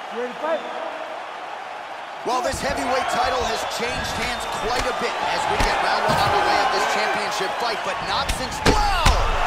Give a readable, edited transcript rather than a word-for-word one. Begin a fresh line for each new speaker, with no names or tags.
You ready to fight?
Well, this heavyweight title has changed hands quite a bit as we get round one underway of this championship fight, but not since... Whoa!